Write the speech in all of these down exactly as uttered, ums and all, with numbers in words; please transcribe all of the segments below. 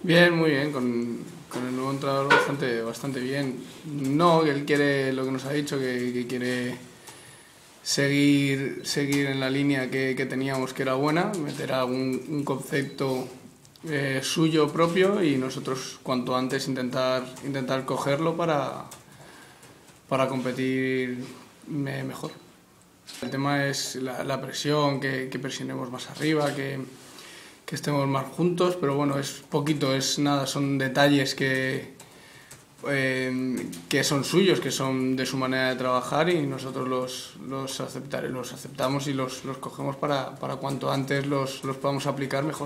Bien, muy bien, con, con el nuevo entrenador bastante, bastante bien. No, que él quiere, lo que nos ha dicho, que, que quiere seguir, seguir en la línea que, que teníamos, que era buena, meter algún un concepto eh, suyo propio y nosotros cuanto antes intentar, intentar cogerlo para, para competir me- mejor. El tema es la, la presión, que, que presionemos más arriba, que, que estemos más juntos, pero bueno, es poquito, es nada, son detalles que, eh, que son suyos, que son de su manera de trabajar y nosotros los, los, aceptar, los aceptamos y los, los cogemos para, para cuanto antes los, los podamos aplicar mejor.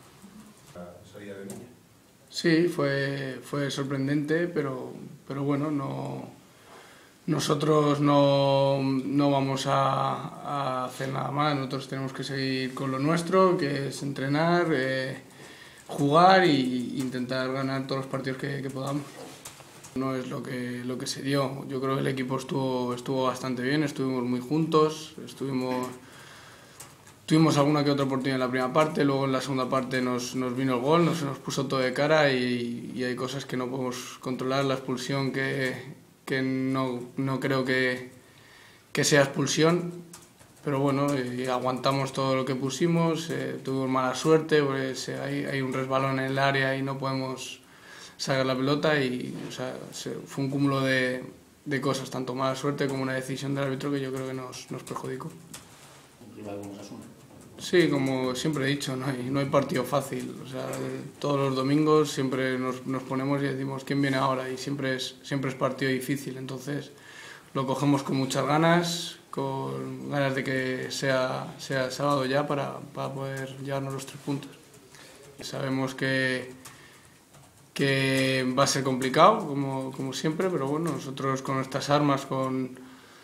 Salida de niña. Sí, fue, fue sorprendente, pero, pero bueno, no, nosotros no, no vamos a, a hacer nada más, nosotros tenemos que seguir con lo nuestro, que es entrenar, eh, jugar e intentar ganar todos los partidos que, que podamos. No es lo que, lo que se dio, yo creo que el equipo estuvo, estuvo bastante bien, estuvimos muy juntos, estuvimos, tuvimos alguna que otra oportunidad en la primera parte, luego en la segunda parte nos, nos vino el gol, nos, nos puso todo de cara y, y hay cosas que no podemos controlar, la expulsión que, que no, no creo que, que sea expulsión, pero bueno, eh, aguantamos todo lo que pusimos, eh, tuvimos mala suerte, pues eh, hay, hay un resbalón en el área y no podemos sacar la pelota y o sea, se, fue un cúmulo de, de cosas, tanto mala suerte como una decisión del árbitro que yo creo que nos, nos perjudicó. Un rival como Osasuna. Sí, como siempre he dicho, no hay, no hay partido fácil. O sea, todos los domingos siempre nos, nos ponemos y decimos quién viene ahora y siempre es, siempre es partido difícil. Entonces lo cogemos con muchas ganas, con ganas de que sea, sea sábado ya para, para poder llevarnos los tres puntos. Sabemos que, que va a ser complicado, como, como siempre, pero bueno, nosotros con nuestras armas, con...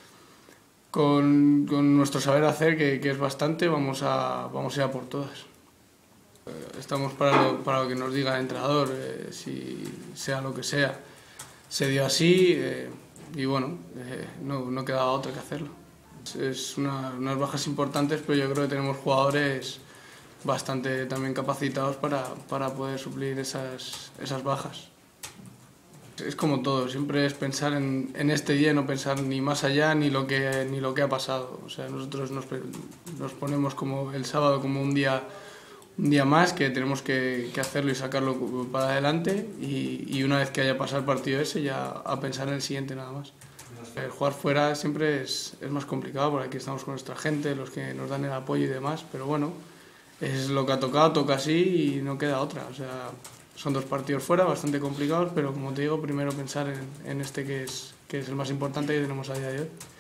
Con, con nuestro saber hacer, que, que es bastante, vamos a, vamos a ir a por todas. Estamos para lo, para lo que nos diga el entrenador, eh, si sea lo que sea. Se dio así eh, y bueno, eh, no, no quedaba otra que hacerlo. Es una, unas bajas importantes, pero yo creo que tenemos jugadores bastante también capacitados para, para poder suplir esas, esas bajas. Es como todo, siempre es pensar en, en este día y no pensar ni más allá ni lo que, ni lo que ha pasado. O sea, nosotros nos, nos ponemos como el sábado como un día, un día más que tenemos que, que hacerlo y sacarlo para adelante y, y una vez que haya pasado el partido ese ya a pensar en el siguiente nada más. El jugar fuera siempre es, es más complicado porque aquí estamos con nuestra gente, los que nos dan el apoyo y demás, pero bueno, es lo que ha tocado, toca así y no queda otra. O sea, son dos partidos fuera, bastante complicados, pero como te digo, primero pensar en, en este que es, que es el más importante que tenemos a día de hoy.